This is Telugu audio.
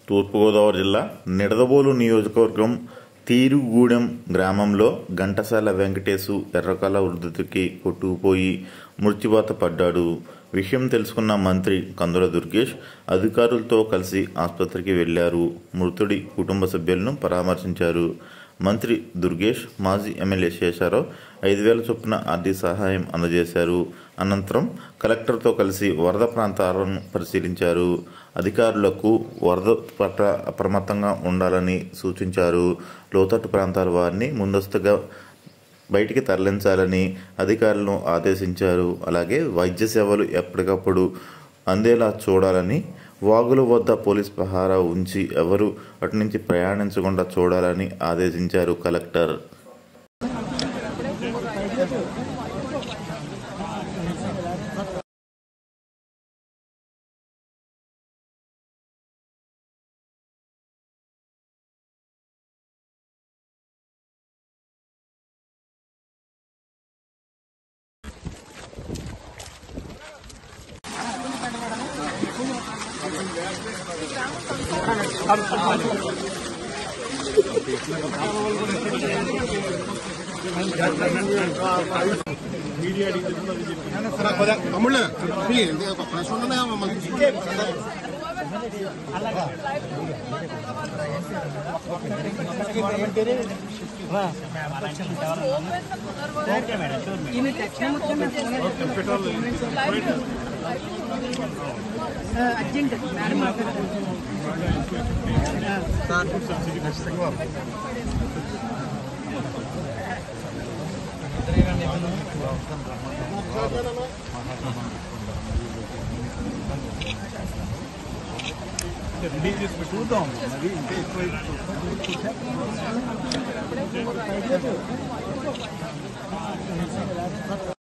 తూర్పుగోదావరి జిల్లా నిడదవోలు నియోజకవర్గం తీరుగూడెం గ్రామంలో ఘంటసాల వెంకటేశు ఎర్రకాల వృద్ధుడికి కొట్టుకుపోయి మృత్యువాత పడ్డాడు. విషయం తెలుసుకున్న మంత్రి కందుల దుర్గేష్ అధికారులతో కలిసి ఆసుపత్రికి వెళ్లారు. మృతుడి కుటుంబ సభ్యులను పరామర్శించారు. మంత్రి దుర్గేష్ మాజీ ఎమ్మెల్యే శేషారావు 5,000 చొప్పున ఆర్థిక సహాయం అందజేశారు. అనంతరం కలెక్టర్తో కలిసి వరద ప్రాంతాలను పరిశీలించారు. అధికారులకు వరద పట్ల అప్రమత్తంగా ఉండాలని సూచించారు. లోతట్టు ప్రాంతాల వారిని ముందస్తుగా బయటికి తరలించాలని అధికారులను ఆదేశించారు. అలాగే వైద్య సేవలు ఎప్పటికప్పుడు అందేలా చూడాలని, వాగుల వద్ద పోలీస్ పహారా ఉంచి ఎవరు అటు నుంచి ప్రయాణించకుండా చూడాలని ఆదేశించారు కలెక్టర్. అర్జెంట్ మేడం రిలీజ్ చేసి చూద్దాం. అది ఇంకా ఎక్కువ